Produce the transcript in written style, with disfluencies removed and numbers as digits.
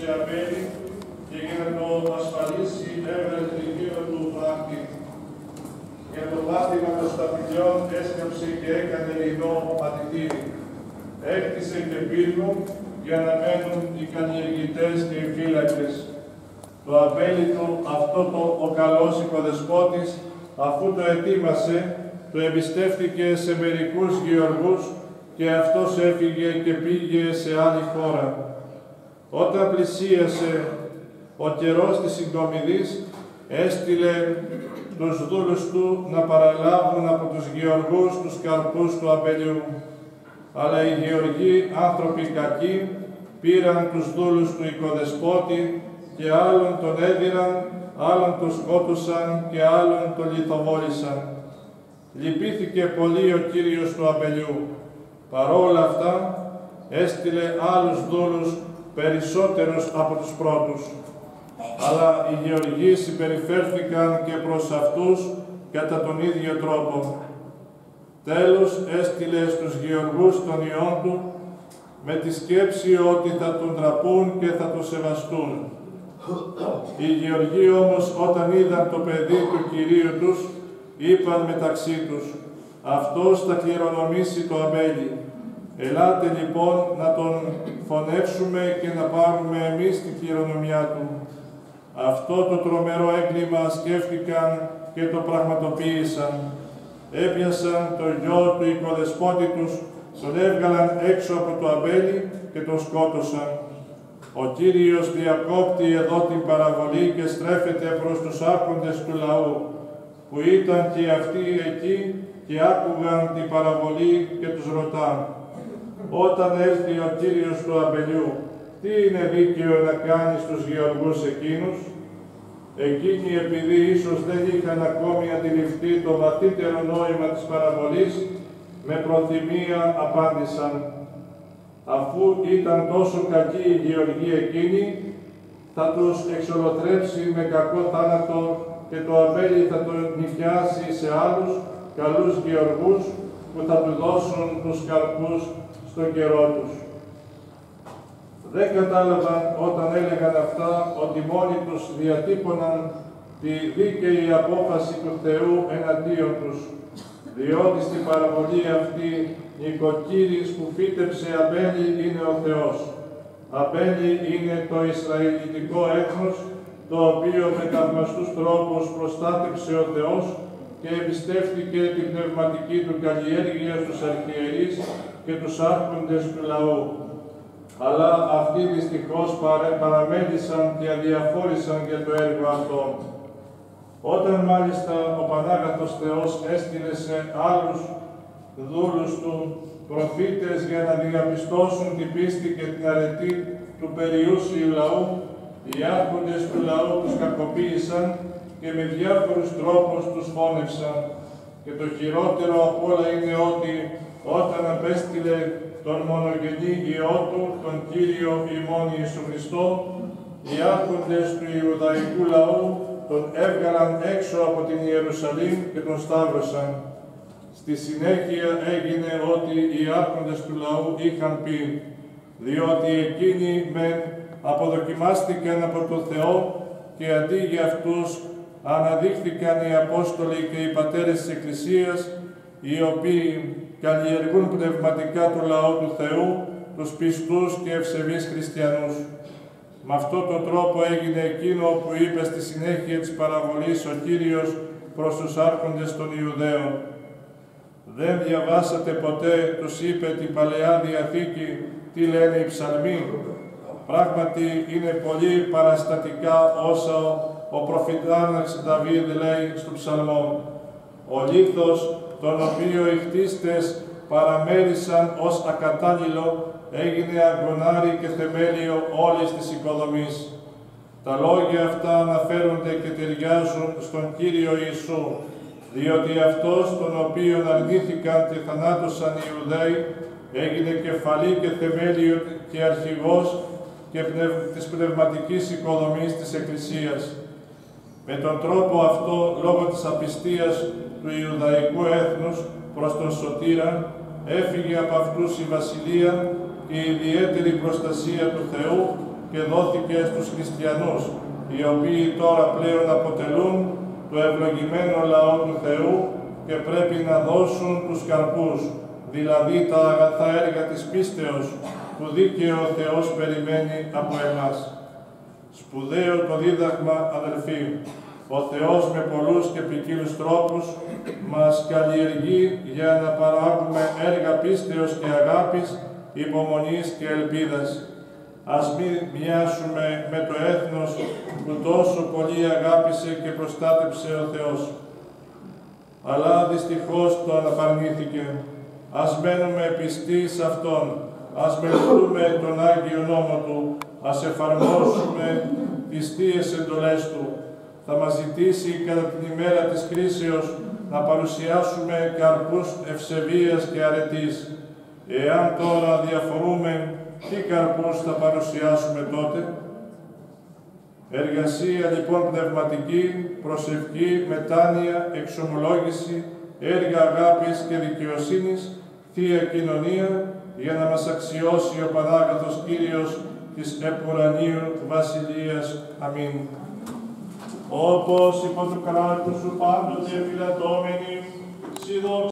σε Απέλη και για να το ασφαλίσει έβγαλε την γύρω του φράχτη. Για το πάτημα των σταφυλιών έσκαψε και έκανε λινό ματητήρι. Έκτισε και πύργο για να μένουν οι καλλιεργητές και οι φύλακες. Το αμπέλι του, αυτό ο καλός οικοδεσπότης, αφού το ετοίμασε, το εμπιστεύτηκε σε μερικούς γεωργούς και αυτός έφυγε και πήγε σε άλλη χώρα. Όταν πλησίασε ο καιρός της συγκομιδής, έστειλε τους δούλους του να παραλάβουν από τους γεωργούς τους καρπούς του αμπελιού. Αλλά οι γεωργοί, άνθρωποι κακοί, πήραν τους δούλους του οικοδεσπότη και άλλον τον έδιραν, άλλον τον σκότωσαν και άλλον τον λιθοβόλησαν. Λυπήθηκε πολύ ο Κύριος του αμπελιού. Παρόλα αυτά, έστειλε άλλους δούλους περισσότερους από τους πρώτους. Αλλά οι γεωργοί συμπεριφέρθηκαν και προς αυτούς κατά τον ίδιο τρόπο. Τέλος, έστειλε στους γεωργούς των ιών του με τη σκέψη ότι θα τον τραπούν και θα τον σεβαστούν. Οι γεωργοί όμως, όταν είδαν το παιδί του Κυρίου τους, είπαν μεταξύ τους, «Αυτός θα κληρονομήσει το αμπέλι. Ελάτε λοιπόν να τον φωνεύσουμε και να πάρουμε εμείς την κληρονομιά του». Αυτό το τρομερό έγκλημα σκέφτηκαν και το πραγματοποίησαν. Έπιασαν το γιο του οικοδεσπότη τους, τον έβγαλαν έξω από το αμπέλι και τον σκότωσαν. Ο Κύριος διακόπτει εδώ την παραβολή και στρέφεται προς τους άρχοντες του λαού, που ήταν και αυτοί εκεί και άκουγαν την παραβολή και τους ρωτά. Όταν έρθει ο Κύριος του αμπελιού, τι είναι δίκαιο να κάνει στους γεωργούς εκείνους? Εκείνοι, επειδή ίσως δεν είχαν ακόμη αντιληφθεί το βαθύτερο νόημα της παραβολής, με προθυμία απάντησαν. Αφού ήταν τόσο κακοί οι γεωργοί εκείνοι, θα τους εξολοθρέψει με κακό θάνατο και το αμπέλι θα τον νοικιάσει σε άλλους καλούς γεωργούς που θα του δώσουν τους καρπούς στον καιρό τους. Δεν κατάλαβαν όταν έλεγαν αυτά ότι μόνοι τους διατύπωναν τη δίκαιη απόφαση του Θεού εναντίον τους, διότι στην παραβολή αυτή νοικοκύρης που φύτεψε αμπέλι είναι ο Θεός. Αμπέλι είναι το Ισραηλιτικό έθνος, το οποίο με θαυμαστούς τρόπους προστάτεψε ο Θεός και εμπιστεύτηκε την πνευματική του καλλιέργεια στους αρχιερείς και τους άρχοντες του λαού. Αλλά αυτοί δυστυχώς παραμέλησαν και αδιαφόρησαν για το έργο αυτό. Όταν μάλιστα ο Πανάγαθος Θεός έστειλε σε άλλους δούλους του προφήτες για να διαπιστώσουν την πίστη και την αρετή του περιούσιου λαού, οι άρχοντες του λαού τους κακοποίησαν και με διάφορους τρόπους τους φώνευσαν. Και το χειρότερο απ' όλα είναι ότι όταν απέστειλε τον μονογενή Υιό του, τον Κύριο ημών Ιησού Χριστό, οι άρχοντες του Ιουδαϊκού λαού τον έβγαλαν έξω από την Ιερουσαλήμ και τον σταύρωσαν. Στη συνέχεια έγινε ό,τι οι άρχοντες του λαού είχαν πει, διότι εκείνοι αποδοκιμάστηκαν από τον Θεό και αντί για αυτούς αναδείχθηκαν οι Απόστολοι και οι πατέρες της Εκκλησίας, οι οποίοι καλλιεργούν πνευματικά το λαό του Θεού, τους πιστούς και ευσεβείς χριστιανούς. Με αυτόν τον τρόπο έγινε εκείνο που είπε στη συνέχεια της παραβολής ο Κύριος προς τους άρχοντες των Ιουδαίων. Δεν διαβάσατε ποτέ, τους είπε, την Παλαιά Διαθήκη, τι λένε οι ψαλμοί? Πράγματι είναι πολύ παραστατικά όσα ο προφητάνας Δαβίδ λέει στο ψαλμό. Ο λίθος, τον οποίο οι χτίστες παραμέρισαν ως ακατάλληλο, έγινε αγκονάρι και θεμέλιο όλης της οικοδομής. Τα λόγια αυτά αναφέρονται και ταιριάζουν στον Κύριο Ιησού, διότι αυτός, τον οποίον αρνήθηκαν και θανάτωσαν οι Ιουδαίοι, έγινε κεφαλή και θεμέλιο και αρχηγός και της πνευματικής οικοδομής της Εκκλησίας. Με τον τρόπο αυτό, λόγω της απιστίας του Ιουδαϊκού έθνους προς τον Σωτήρα, έφυγε από αυτούς η βασιλεία και η ιδιαίτερη προστασία του Θεού και δόθηκε στους χριστιανούς, οι οποίοι τώρα πλέον αποτελούν το ευλογημένο λαό του Θεού και πρέπει να δώσουν τους καρπούς, δηλαδή τα αγαθά έργα της πίστεως, που δίκαιο ο Θεός περιμένει από εμάς. Σπουδαίο το δίδαγμα, αδελφοί. Ο Θεός με πολλούς και ποικίλους τρόπους μας καλλιεργεί για να παράγουμε έργα πίστεως και αγάπης, υπομονής και ελπίδας. Ας μην μοιάσουμε με το έθνος που τόσο πολύ αγάπησε και προστάτεψε ο Θεός. Αλλά δυστυχώς το αναπαρνήθηκε. Ας μένουμε πιστοί σε Αυτόν, ας μελετούμε τον Άγιο Νόμο Του, ας εφαρμόσουμε τις θείες εντολές Του. Θα μας ζητήσει κατά την ημέρα της κρίσεως να παρουσιάσουμε καρπούς ευσεβίας και αρετής. Εάν τώρα διαφορούμε, τι καρπούς θα παρουσιάσουμε τότε? Εργασία λοιπόν πνευματική, προσευχή, μετάνοια, εξομολόγηση, έργα αγάπης και δικαιοσύνης, Θεία Κοινωνία, για να μας αξιώσει ο Πανάγαθος Κύριος της επουρανίου Βασιλείας. Αμήν. Όπως υπό το κράτος σου πάντοτε φυλατώμενοι,